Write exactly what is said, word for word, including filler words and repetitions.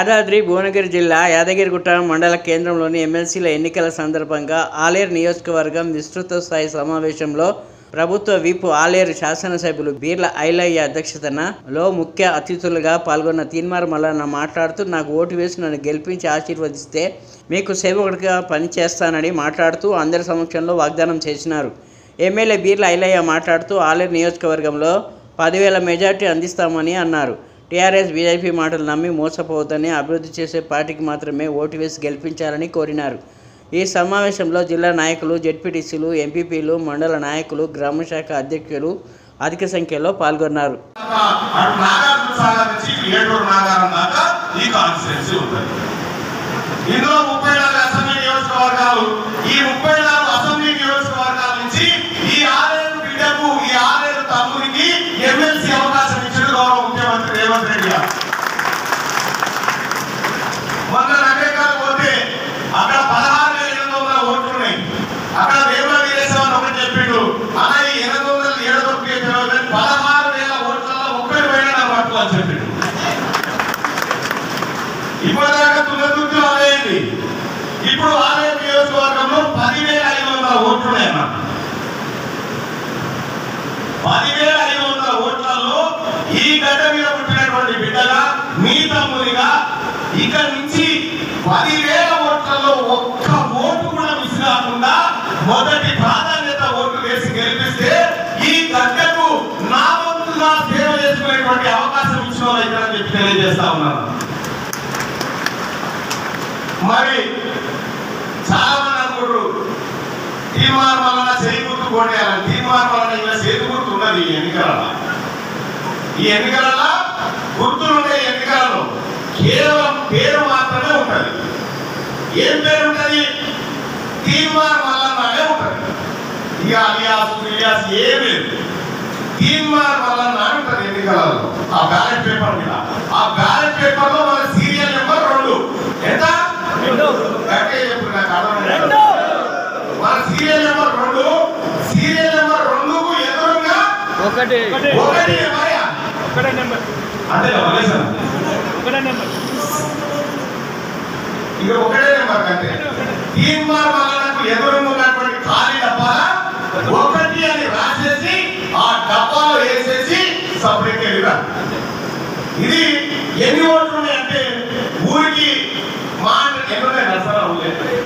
యాదాద్రి భువనగిరి జిల్లా యాదగిరిగుట్ట మండల కేంద్రంలోని ఎమ్మెల్సీల ఎన్నికల సందర్భంగా ఆలేరు నియోజకవర్గం విస్తృత స్థాయి సమావేశంలో ప్రభుత్వ విప్ ఆలేరు శాసనసభ్యులు బీర్ల ఐలయ్య అధ్యక్షతనలో ముఖ్య అతిథులుగా పాల్గొన్న తీన్మార్ మల్లన్న మాట్లాడుతూ నాకు ఓటు వేసి నన్ను గెలిపించి ఆశీర్వదిస్తే మీకు సేవకుడిగా పనిచేస్తానని మాట్లాడుతూ అందరి సమక్షంలో వాగ్దానం చేసినారు. ఎమ్మెల్యే బీర్ల ఐలయ్య మాట్లాడుతూ ఆలేరు నియోజకవర్గంలో పదివేల మెజార్టీ అందిస్తామని అన్నారు. టీఆర్ఎస్ బీజేపీ మాటలు నమ్మి మోసపోవద్దని, అభివృద్ధి చేసే పార్టీకి మాత్రమే ఓటు వేసి గెలిపించాలని కోరినారు. ఈ సమావేశంలో జిల్లా నాయకులు, జెడ్పీటీసీలు, ఎంపీపీలు, మండల నాయకులు, గ్రామశాఖ అధ్యక్షులు అధిక సంఖ్యలో పాల్గొన్నారు. మొన్న నగరికాలు పోతే అక్కడ పదహారు వేల ఎనిమిది వందల ఓట్లు ఉన్నాయి. అక్కడ దేవుల వీరేశ్వరం ఒకటి చెప్పిండు, అలా ఈ ఎనిమిది వందల ఏడు పదహారు వేల ఓట్లలో ఒక్కటి పోయినా పట్టు అని చెప్పిండు. ఇప్పటిదాకా తులతూర్తి అదేంటి, ఇప్పుడు ఆలేరు నియోజకవర్గంలో పదివేల ఐదు వందల ఓట్లు ఉన్నాయన్న. పదివేల ఐదు వందల ఓట్లలో ఈ గడ్డ మీద పుట్టినటువంటి బిడ్డగా, మీ తమ్ముడిగా ఇక్కడ నుంచి పదివేల ఓట్లలో ఒక్క ఓటు కూడా మిస్ కాకుండా మొదటి ప్రాధాన్యత ఓటు వేసి గెలిపిస్తే ఈ గడ్డకు నా వంతుగా సేవ చేసుకునేటువంటి అవకాశం ఇచ్చిన వాళ్ళు ఇద్దరని చెప్పి తెలియజేస్తా ఉన్నాను. మరి చాలా మంది అనుకుంటారు తీర్మానం వలన చేయి గుర్తు కొట్టేయాలని. తీర్మానం వలన ఇలా చేతి గుర్తు ఉన్నది ఈ ఎన్నికలలో. ఈ ఎన్నికలలో గుర్తులుండే ఎన్నికలలో కేవలం పేరు మాత్రమే ఉంటుంది. ఏం పేరు ఉంటుంది? తీర్మార్ మల్లన్ననే ఉంటుంది. ఇక అలియాస్ ఇలియాస్ ఏమి లేదు, తీర్మార్ మల్లన్న అని ఉంటుంది ఎన్నికలలో. ఆ బ్యాలెట్ పేపర్ మీద, ఆ బ్యాలెట్ పేపర్ లో మన సీరియల్ నెంబర్ రెండు. ఎంత గట్టిగా చెప్పు, నాకు అర్థమైంది. మన సీరియల్ నెంబర్ రెండు. సీరియల్ నెంబర్ రెండుకు ఎదురుగా ఒకటి ఒకటి అంతే ఇక ఒకటే నెంబర్ కంటే తీర్మార్ మల్లన్నకు ఎదురుగా ఉన్నటువంటి ఖాళీ డబ్బాల ఒకటి అని రాసేసి ఆ డబ్బాలో వేసేసి సపరేట్ వెళ్ళిరా. ఇది ఎన్ని ఓట్లు ఉన్నాయంటే ఊరికి మా ఎన్ని ఉన్నాయి